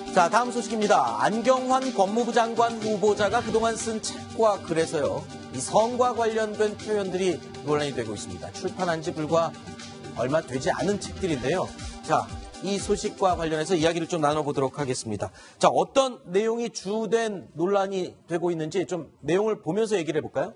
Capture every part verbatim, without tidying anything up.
자, 다음 소식입니다. 안경환 법무부 장관 후보자가 그동안 쓴 책과 글에서요, 이 성과 관련된 표현들이 논란이 되고 있습니다. 출판한 지 불과 얼마 되지 않은 책들인데요. 자, 이 소식과 관련해서 이야기를 좀 나눠보도록 하겠습니다. 자, 어떤 내용이 주된 논란이 되고 있는지 좀 내용을 보면서 얘기를 해볼까요?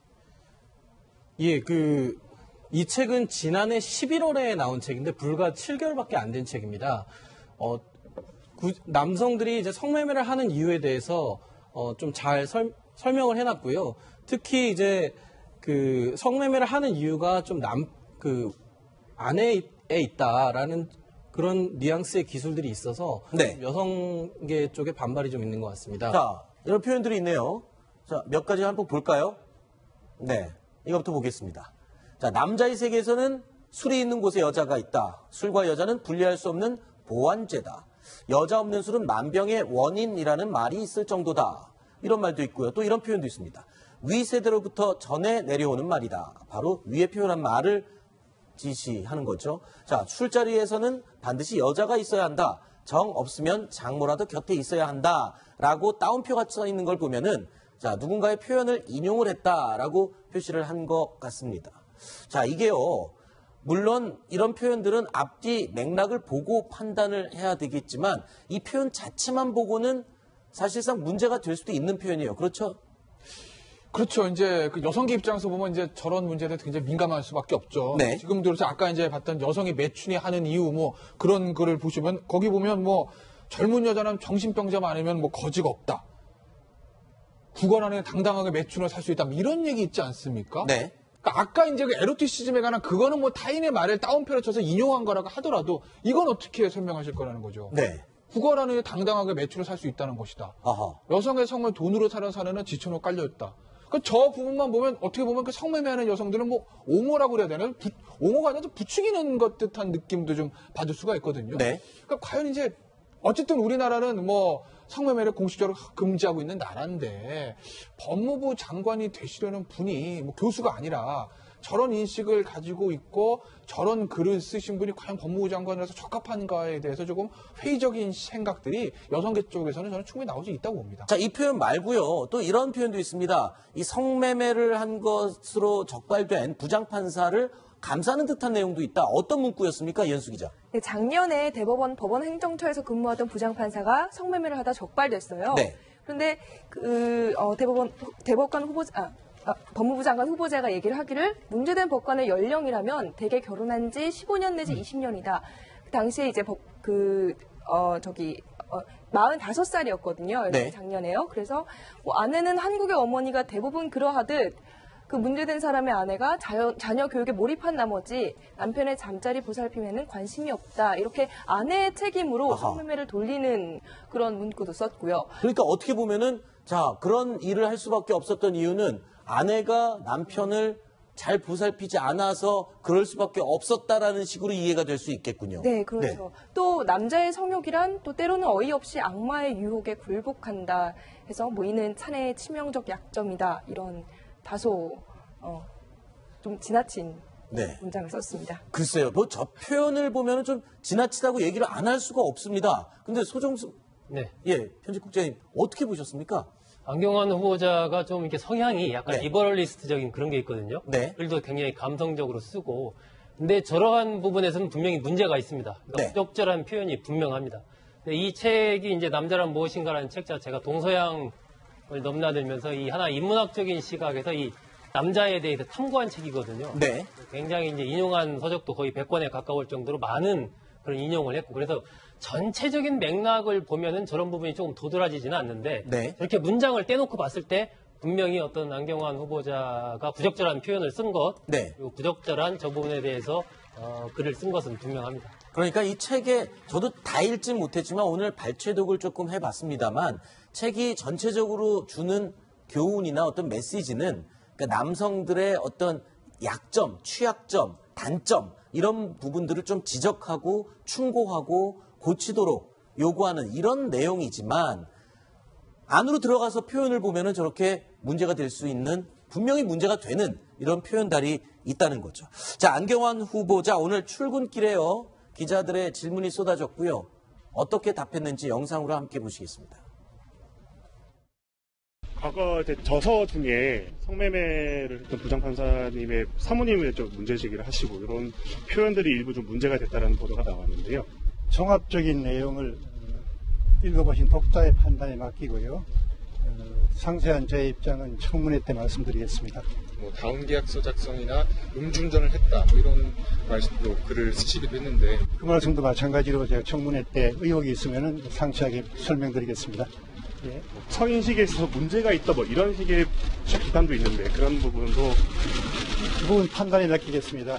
예, 그, 이 책은 지난해 십일월에 나온 책인데 불과 칠 개월밖에 안 된 책입니다. 어, 구, 남성들이 이제 성매매를 하는 이유에 대해서 어, 좀 잘 설명을 해놨고요. 특히 이제 그 성매매를 하는 이유가 좀 남, 그 아내에 있다라는 그런 뉘앙스의 기술들이 있어서 네. 여성계 쪽에 반발이 좀 있는 것 같습니다. 자, 이런 표현들이 있네요. 자, 몇 가지 한번 볼까요? 네, 이거부터 보겠습니다. 자, 남자의 세계에서는 술이 있는 곳에 여자가 있다. 술과 여자는 분리할 수 없는 보완제다. 여자 없는 술은 만병의 원인이라는 말이 있을 정도다. 이런 말도 있고요. 또 이런 표현도 있습니다. 위 세대로부터 전해 내려오는 말이다. 바로 위에 표현한 말을 지시하는 거죠. 자, 술자리에서는 반드시 여자가 있어야 한다. 정 없으면 장모라도 곁에 있어야 한다. 라고 따옴표가 써 있는 걸 보면은, 자, 누군가의 표현을 인용을 했다라고 표시를 한 것 같습니다. 자, 이게요, 물론 이런 표현들은 앞뒤 맥락을 보고 판단을 해야 되겠지만 이 표현 자체만 보고는 사실상 문제가 될 수도 있는 표현이에요. 그렇죠? 그렇죠. 이제 그 여성계 입장에서 보면 이제 저런 문제에 대해서 굉장히 민감할 수밖에 없죠. 네. 지금도 그렇죠. 아까 이제 봤던 여성이 매춘이 하는 이유 뭐 그런 거를 보시면 거기 보면 뭐 젊은 여자는 정신병자 많으면 뭐 거지가 없다. 국원 안에 당당하게 매춘을 살 수 있다. 뭐 이런 얘기 있지 않습니까? 네. 그러니까 아까 이제 그 에로티시즘에 관한 그거는 뭐 타인의 말을 따옴표로 쳐서 인용한 거라고 하더라도 이건 어떻게 설명하실 거라는 거죠. 네. 국원 안에 당당하게 매춘을 살 수 있다는 것이다. 아하. 여성의 성을 돈으로 사는 사내는 지천으로 깔려있다. 그 저 부분만 보면 어떻게 보면 그 성매매하는 여성들은 뭐 옹호라고 그래야 되나요? 부, 옹호가 아니라 좀 부추기는 것 듯한 느낌도 좀 받을 수가 있거든요. 네. 그러니까 과연 이제 어쨌든 우리나라는 뭐 성매매를 공식적으로 금지하고 있는 나라인데 법무부 장관이 되시려는 분이 뭐 교수가 아니라 저런 인식을 가지고 있고 저런 글을 쓰신 분이 과연 법무부 장관이라서 적합한가에 대해서 조금 회의적인 생각들이 여성계 쪽에서는 저는 충분히 나올 수 있다고 봅니다. 자, 이 표현 말고요. 또 이런 표현도 있습니다. 이 성매매를 한 것으로 적발된 부장판사를 감싸는 듯한 내용도 있다. 어떤 문구였습니까? 이현수 기자. 네, 작년에 대법원 법원행정처에서 근무하던 부장판사가 성매매를 하다 적발됐어요. 네. 그런데 그 어, 대법원 대법관 후보자 아, 아, 법무부 장관 후보자가 얘기를 하기를 문제된 법관의 연령이라면 대개 결혼한 지 십오 년 내지 이십 년이다. 그 당시에 이제 법, 그, 어, 저기, 어, 마흔다섯 살이었거든요. 네. 작년에요. 그래서 뭐 아내는 한국의 어머니가 대부분 그러하듯 그 문제된 사람의 아내가 자녀, 자녀 교육에 몰입한 나머지 남편의 잠자리 보살핌에는 관심이 없다. 이렇게 아내의 책임으로 아하. 성매매를 돌리는 그런 문구도 썼고요. 그러니까 어떻게 보면은, 자, 그런 일을 할 수밖에 없었던 이유는 아내가 남편을 잘 보살피지 않아서 그럴 수밖에 없었다라는 식으로 이해가 될 수 있겠군요. 네, 그렇죠. 네. 또 남자의 성욕이란 또 때로는 어이없이 악마의 유혹에 굴복한다 해서 뭐 이는 차내의 치명적 약점이다. 이런 다소 어, 좀 지나친 네. 문장을 썼습니다. 글쎄요. 뭐 저 표현을 보면은 좀 지나치다고 얘기를 안 할 수가 없습니다. 근데 소정수 네. 예, 편집국장님 어떻게 보셨습니까? 안경환 후보자가 좀 이렇게 성향이 약간 네. 리버럴리스트적인 그런 게 있거든요. 네. 글도 굉장히 감성적으로 쓰고. 근데 저러한 부분에서는 분명히 문제가 있습니다. 그러니까 네. 부적절한 표현이 분명합니다. 근데 이 책이 이제 남자란 무엇인가라는 책 자체가 동서양을 넘나들면서 이 하나 인문학적인 시각에서 이 남자에 대해서 탐구한 책이거든요. 네. 굉장히 이제 인용한 서적도 거의 백 권에 가까울 정도로 많은 그런 인용을 했고, 그래서 전체적인 맥락을 보면은 저런 부분이 조금 도드라지지는 않는데, 네. 이렇게 문장을 떼놓고 봤을 때 분명히 어떤 안경환 후보자가 부적절한 표현을 쓴 것, 네. 그리고 부적절한 저 부분에 대해서 어, 글을 쓴 것은 분명합니다. 그러니까 이 책에 저도 다 읽진 못했지만 오늘 발췌독을 조금 해봤습니다만 책이 전체적으로 주는 교훈이나 어떤 메시지는 그러니까 남성들의 어떤 약점, 취약점, 단점 이런 부분들을 좀 지적하고 충고하고 고치도록 요구하는 이런 내용이지만 안으로 들어가서 표현을 보면은 저렇게 문제가 될 수 있는 분명히 문제가 되는 이런 표현들이 있다는 거죠. 자, 안경환 후보자 오늘 출근길에요. 기자들의 질문이 쏟아졌고요. 어떻게 답했는지 영상으로 함께 보시겠습니다. 과거 이제 저서 중에 성매매를 했던 부장판사님의 사모님을 좀 문제제기를 하시고 이런 표현들이 일부 좀 문제가 됐다는 보도가 나왔는데요. 종합적인 내용을 읽어보신 독자의 판단에 맡기고요. 어, 상세한 제 입장은 청문회 때 말씀드리겠습니다. 뭐 다운 계약서 작성이나 음주운전을 했다 뭐 이런 말씀도 글을 쓰시기도 했는데 그 말씀도 마찬가지로 제가 청문회 때 의혹이 있으면 상세하게 설명드리겠습니다. 예. 성인식에 있어서 문제가 있다 뭐 이런 식의 비판도 있는데 그런 부분도 그 부분 판단에 맡기겠습니다.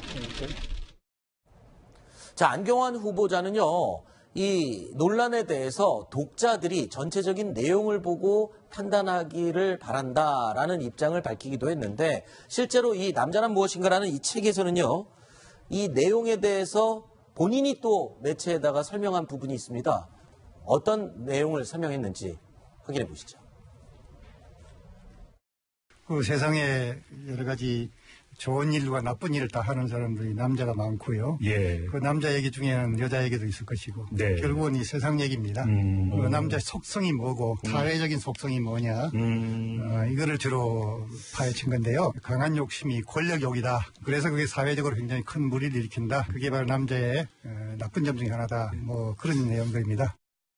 자, 안경환 후보자는요, 이 논란에 대해서 독자들이 전체적인 내용을 보고 판단하기를 바란다라는 입장을 밝히기도 했는데, 실제로 이 남자란 무엇인가라는 이 책에서는요, 이 내용에 대해서 본인이 또 매체에다가 설명한 부분이 있습니다. 어떤 내용을 설명했는지 확인해 보시죠. 그 세상에 여러 가지 좋은 일과 나쁜 일을 다 하는 사람들이 남자가 많고요. 예. 그 남자 얘기 중에는 여자 얘기도 있을 것이고. 네. 결국은 이 세상 얘기입니다. 음. 그 남자 속성이 뭐고 사회적인 속성이 뭐냐. 음. 어, 이거를 주로 파헤친 건데요. 강한 욕심이 권력욕이다. 그래서 그게 사회적으로 굉장히 큰 무리를 일으킨다. 그게 바로 남자의 어, 나쁜 점 중에 하나다. 뭐 그런 내용들입니다.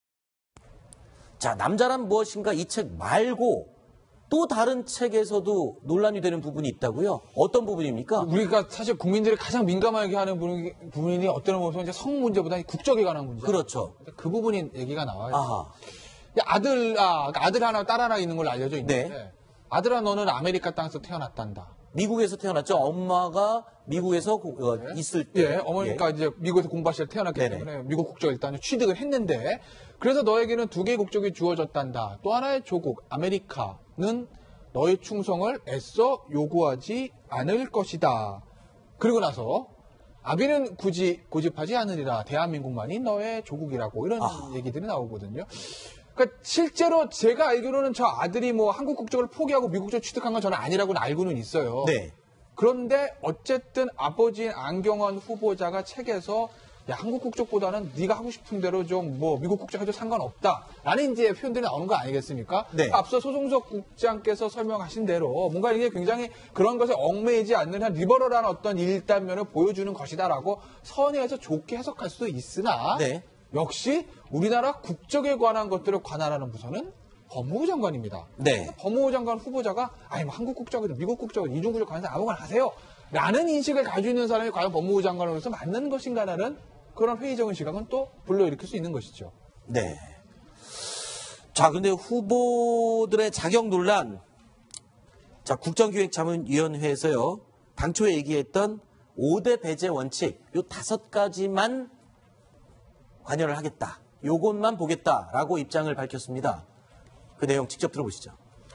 자, 남자란 무엇인가 이 책 말고 또 다른 책에서도 논란이 되는 부분이 있다고요? 어떤 부분입니까? 우리가 사실 국민들이 가장 민감하게 하는 부분이, 부분이 어떤 부분은 이제 성 문제보다 국적에 관한 문제. 그렇죠. 그 부분이 얘기가 나와요. 아하. 아들, 아, 아들 하나, 딸 하나 있는 걸로 알려져 있는데. 네. 아들아, 너는 아메리카 땅에서 태어났단다. 미국에서 태어났죠. 엄마가 미국에서 고- 어, 네. 있을 때. 예, 어머니가 이제 미국에서 공부하실 때 태어났기 네네. 때문에 미국 국적을 일단 취득을 했는데, 그래서 너에게는 두 개의 국적이 주어졌단다. 또 하나의 조국, 아메리카는 너의 충성을 애써 요구하지 않을 것이다. 그리고 나서 아비는 굳이 고집하지 않으리라. 대한민국만이 너의 조국이라고 이런 아. 얘기들이 나오거든요. 그러니까 실제로 제가 알기로는 저 아들이 뭐 한국 국적을 포기하고 미국 국적 취득한 건 저는 아니라고는 알고는 있어요. 네. 그런데 어쨌든 아버지인 안경환 후보자가 책에서 야, 한국 국적보다는 네가 하고 싶은 대로 좀 뭐 미국 국적 해도 상관없다라는 이제 표현들이 나오는 거 아니겠습니까? 네. 앞서 소송석 국장께서 설명하신 대로 뭔가 이게 굉장히 그런 것에 얽매이지 않는 한 리버럴한 어떤 일단면을 보여주는 것이다라고 선의해서 좋게 해석할 수도 있으나 네. 역시 우리나라 국적에 관한 것들을 관할하는 부서는 법무부 장관입니다. 네. 법무부 장관 후보자가 아니 뭐 한국 국적이든 미국 국적이든 이중 국적 관해서 아무거나 하세요. 라는 인식을 가지고 있는 사람이 과연 법무부 장관으로서 맞는 것인가라는 그런 회의적인 시각은 또 불러일으킬 수 있는 것이죠. 네. 자, 근데 후보들의 자격 논란. 자, 국정기획자문위원회에서요, 당초에 얘기했던 오 대 배제 원칙, 요 다섯 가지만 관여를 하겠다. 요것만 보겠다라고 입장을 밝혔습니다. 그 내용 직접 들어보시죠.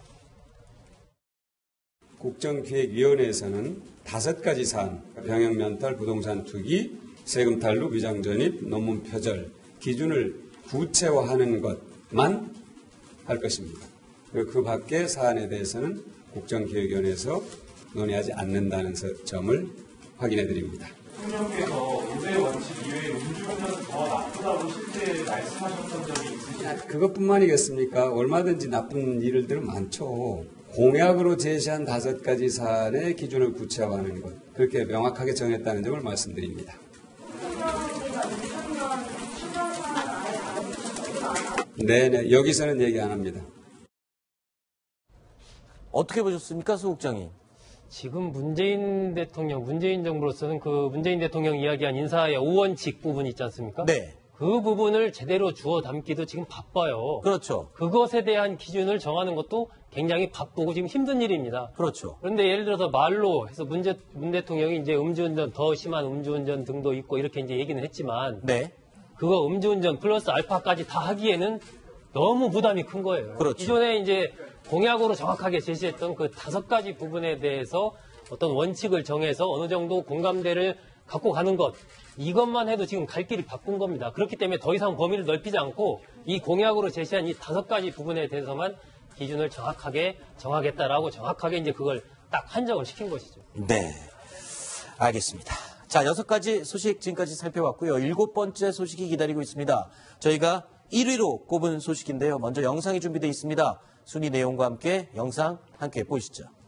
국정기획위원회에서는 다섯 가지 사안, 병역 면탈, 부동산 투기, 세금 탈루, 위장 전입, 논문 표절 기준을 구체화하는 것만 할 것입니다. 그리고 그 밖의 사안에 대해서는 국정기획위원회에서 논의하지 않는다는 점을 확인해 드립니다. 대통령께서 오 대 원칙 이외에 음주운전 더 나쁘다고 실제 말씀하셨던 적이 있으신가요? 그것뿐만이겠습니까? 얼마든지 나쁜 일들은 많죠. 공약으로 제시한 다섯 가지 사안의 기준을 구체화하는 것, 그렇게 명확하게 정했다는 점을 말씀드립니다. 네네, 여기서는 얘기 안 합니다. 어떻게 보셨습니까, 수 국장님? 지금 문재인 대통령, 문재인 정부로서는 그 문재인 대통령 이야기한 인사의 오원칙 부분 있지 않습니까? 네. 그 부분을 제대로 주워 담기도 지금 바빠요. 그렇죠. 그것에 대한 기준을 정하는 것도 굉장히 바쁘고 지금 힘든 일입니다. 그렇죠. 그런데 예를 들어서 말로 해서 문, 제, 문 대통령이 이제 음주운전, 더 심한 음주운전 등도 있고 이렇게 이제 얘기는 했지만 네. 그거 음주운전 플러스 알파까지 다 하기에는 너무 부담이 큰 거예요. 그렇죠. 기존에 이제 공약으로 정확하게 제시했던 그 다섯 가지 부분에 대해서 어떤 원칙을 정해서 어느 정도 공감대를 갖고 가는 것, 이것만 해도 지금 갈 길이 바쁜 겁니다. 그렇기 때문에 더 이상 범위를 넓히지 않고 이 공약으로 제시한 이 다섯 가지 부분에 대해서만 기준을 정확하게 정하겠다라고 정확하게 이제 그걸 딱 한정을 시킨 것이죠. 네. 알겠습니다. 자, 여섯 가지 소식 지금까지 살펴봤고요. 일곱 번째 소식이 기다리고 있습니다. 저희가 일 위로 꼽은 소식인데요. 먼저 영상이 준비되어 있습니다. 순위 내용과 함께 영상 함께 보시죠.